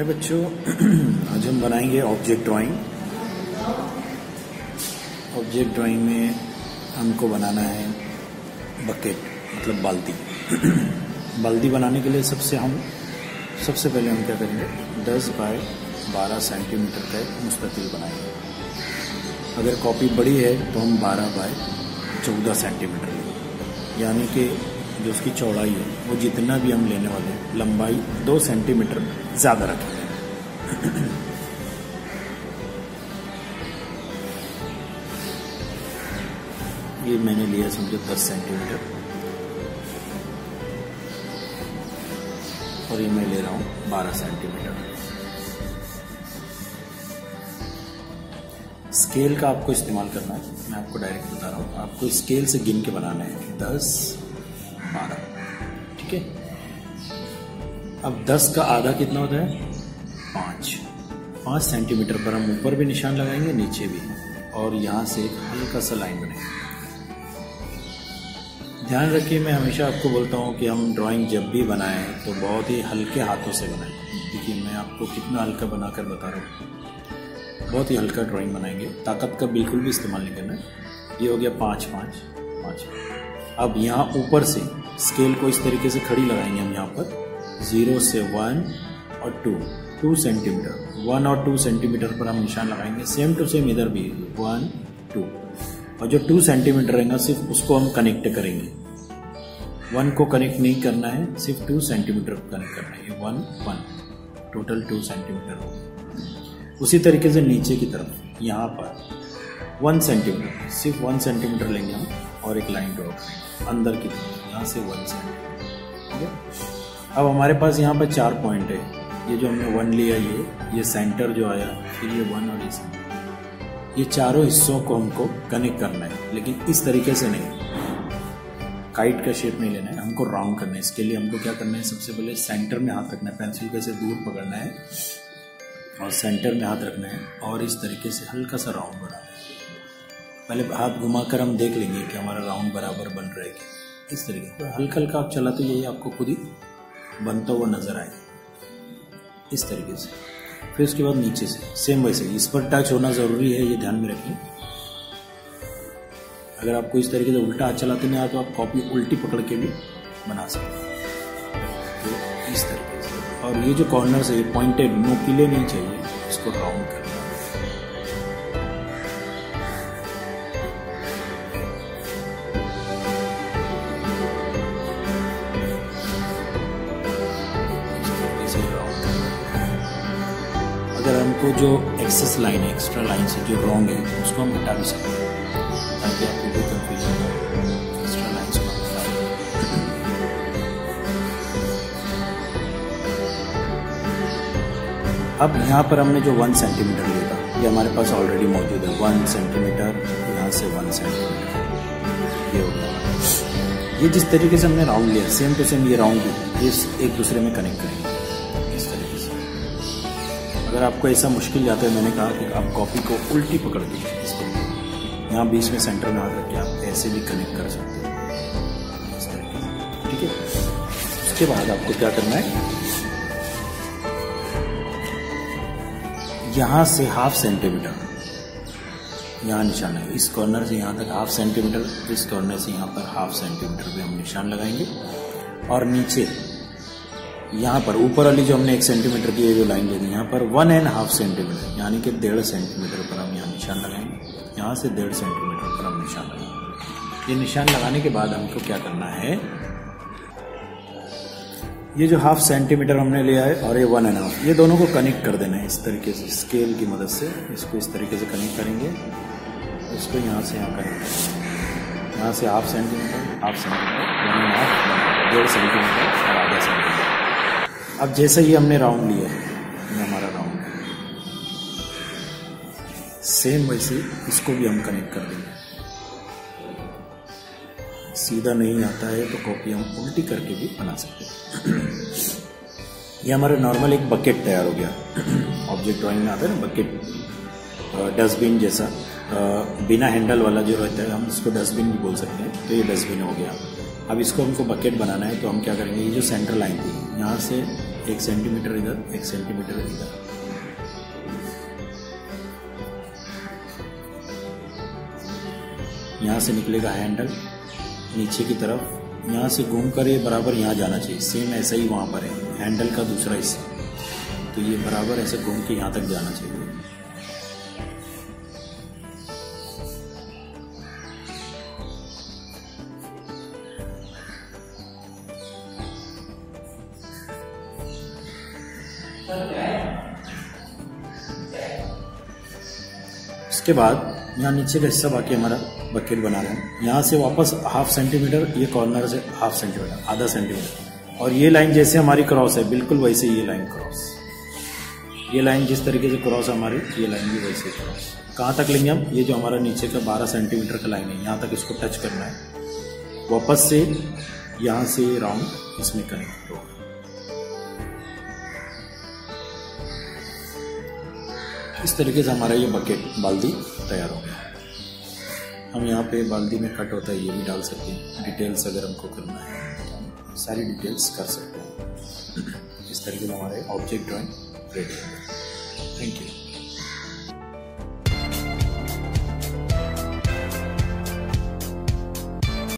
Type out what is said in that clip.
प्यारे बच्चों, आज हम बनाएंगे ऑब्जेक्ट ड्राइंग। ऑब्जेक्ट ड्राइंग में हमको बनाना है बकेट, मतलब बाल्टी। बाल्टी बनाने के लिए सबसे पहले हम क्या करेंगे, 10 बाय 12 सेंटीमीटर का एक मुस्ततिल बनाएंगे। अगर कॉपी बड़ी है तो हम 12 बाय 14 सेंटीमीटर लेंगे, यानी कि जो उसकी चौड़ाई है वो जितना भी हम लेने वाले हैं, लंबाई 2 सेंटीमीटर ज़्यादा रखेंगे। ये मैंने लिया समझो 10 सेंटीमीटर, और ये मैं ले रहा हूँ 12 सेंटीमीटर। स्केल का आपको इस्तेमाल करना है, मैं आपको डायरेक्ट बता रहा हूँ। आपको स्केल से गिन के बनाना है 10, 12, ठीक है। अब 10 का आधा कितना होता है, 5 सेंटीमीटर पर हम ऊपर भी निशान लगाएंगे, नीचे भी, और यहाँ से एक हल्का सा लाइन बनाएंगे। ध्यान रखिए, मैं हमेशा आपको बोलता हूँ कि हम ड्राइंग जब भी बनाएं तो बहुत ही हल्के हाथों से बनाएं। देखिए मैं आपको कितना हल्का बनाकर बता रहा हूँ, बहुत ही हल्का ड्राइंग बनाएंगे, ताकत का बिल्कुल भी इस्तेमाल नहीं करना है। ये हो गया 5, 5, 5। अब यहाँ ऊपर से स्केल को इस तरीके से खड़ी लगाएंगे हम, यहाँ पर 0 से 1 और 2 सेंटीमीटर, 1 और 2 सेंटीमीटर पर हम निशान लगाएंगे। सेम टू सेम इधर भी 1, 2, और जो 2 सेंटीमीटर रहेगा सिर्फ उसको हम कनेक्ट करेंगे। 1 को कनेक्ट नहीं करना है, सिर्फ 2 सेंटीमीटर को कनेक्ट करना है। 1, 1, टोटल 2 सेंटीमीटर हो। उसी तरीके से नीचे की तरफ यहाँ पर 1 सेंटीमीटर, सिर्फ 1 सेंटीमीटर लेंगे हम, और एक लाइन ड्रॉ करेंगे अंदर की तरफ, यहाँ से 1 सेंटीमीटर, ठीक है। अब हमारे पास यहाँ पर 4 पॉइंट है। ये जो हमने 1 लिया, ये सेंटर जो आया, फिर ये 1 और ये सेंटर, ये चारों हिस्सों को हमको कनेक्ट करना है, लेकिन इस तरीके से नहीं, काइट का शेप नहीं लेना है, हमको राउंड करना है। इसके लिए हमको क्या करना है, सबसे पहले सेंटर में हाथ रखना है, पेंसिल के से दूर पकड़ना है और सेंटर में हाथ रखना है, और इस तरीके से हल्का सा राउंड बनाना है। पहले हाथ घुमाकर हम देख लेंगे कि हमारा राउंड बराबर बन रहा है कि इस तरीके से हल्का हल्का आप चलाते जाइए, आपको खुद ही बनता हुआ नजर आएगा इस तरीके से। फिर उसके बाद नीचे से सेम वैसे इस पर टच होना ज़रूरी है, ये ध्यान में रखिए। अगर आपको इस तरीके से उल्टा हाथ चलाते नहीं आया तो आप कॉपी उल्टी पकड़ के भी बना सकते हैं, तो इस तरीके से। और ये जो कॉर्नर से पॉइंटेड, नोकीले नहीं चाहिए, इसको राउंड करना है। अगर हमको जो एक्सेस लाइन है, एक्स्ट्रा लाइन से जो रॉन्ग है, उसको हम हटा भी सकते हैं, ताकि आपको कोई कंफ्यूजन हो। एक्स्ट्रा लाइन्स को हटा। अब यहाँ पर हमने जो 1 सेंटीमीटर लिया था, ये हमारे पास ऑलरेडी मौजूद है। 1 सेंटीमीटर, यहाँ से 1 सेंटीमीटर, ये हो गया। ये जिस तरीके से हमने राउंड लिया, सेम टू सेम ये राउंड भी एक दूसरे में कनेक्ट करेंगे इस तरीके से। अगर आपको ऐसा मुश्किल जाता है, मैंने कहा कि आप कॉपी को उल्टी पकड़ दीजिए, इसको यहाँ बीच में सेंटर में हाथ रख के आप ऐसे भी कनेक्ट कर सकते हैं इस तरीके से, ठीक है। उसके बाद आपको क्या करना है, यहाँ से 1/2 सेंटीमीटर यहाँ निशान है, इस कॉर्नर से यहाँ तक 1/2 सेंटीमीटर, इस कॉर्नर से यहाँ पर 1/2 सेंटीमीटर पे हम निशान लगाएंगे। और नीचे यहाँ पर ऊपर वाली जो हमने 1 सेंटीमीटर की ये जो लाइन ले दी, यहाँ पर 1.5 सेंटीमीटर, यानी कि 1.5 सेंटीमीटर पर हम यहाँ निशान लगाएंगे। यहाँ से 1.5 सेंटीमीटर पर हम निशान लगाएंगे। ये निशान लगाने के बाद हमको क्या करना है, ये जो 1/2 सेंटीमीटर हमने लिया है और ये 1.5, ये दोनों को कनेक्ट कर देना है इस तरीके से, स्केल की मदद से इसको इस तरीके से कनेक्ट करेंगे। इसको यहाँ से यहाँ कनेक्ट करेंगे, यहाँ से 1/2 सेंटीमीटर, 1/2 सेंटीमीटर, 1.5 सेंटीमीटर और आधा सेंटीमीटर। अब जैसे ही हमने राउंड लिया है, ये हमारा राउंड है, सेम वैसे इसको भी हम कनेक्ट कर देंगे। सीधा नहीं आता है तो कॉपी हम उल्टी करके भी बना सकते हैं। ये हमारा नॉर्मल एक बकेट तैयार हो गया। ऑब्जेक्ट ड्राइंग में आता है ना बकेट, डस्टबिन जैसा, बिना हैंडल वाला जो रहता है, हम इसको डस्टबिन भी बोल सकते हैं। तो ये डस्टबिन हो गया। अब इसको हमको बकेट बनाना है, तो हम क्या करेंगे, ये जो सेंटर लाइन थी यहाँ से 1 सेंटीमीटर इधर, 1 सेंटीमीटर इधर। यहाँ से निकलेगा हैंडल नीचे की तरफ, यहाँ से घूम कर ये बराबर यहाँ जाना चाहिए। सेम ऐसा ही वहाँ पर है हैंडल का दूसरा हिस्सा, तो ये बराबर ऐसे घूम के यहाँ तक जाना चाहिए। इसके बाद यहाँ नीचे का हिस्सा बाकी हमारा बकेट बना रहे हैं। यहाँ से वापस 1/2 सेंटीमीटर, ये कॉर्नर से 1/2 सेंटीमीटर, आधा सेंटीमीटर, और ये लाइन जैसे हमारी क्रॉस है बिल्कुल वैसे ये लाइन क्रॉस, ये लाइन जिस तरीके से क्रॉस हमारी, ये लाइन भी वैसे क्रॉस। कहाँ तक लेंगे हम? ये जो हमारा नीचे का 12 सेंटीमीटर का लाइन है, यहाँ तक इसको टच करना है। वापस से यहाँ से राउंड इसमें कनेक्ट होगा। इस तरीके से हमारा ये बकेट बाल्टी तैयार हो गया। हम यहाँ पे बाल्टी में कट होता है ये भी डाल सकते हैं। डिटेल्स अगर हमको करना है सारी डिटेल्स कर सकते हैं। इस तरीके से हमारे ऑब्जेक्ट ड्राइंग रेडी है। Thank you.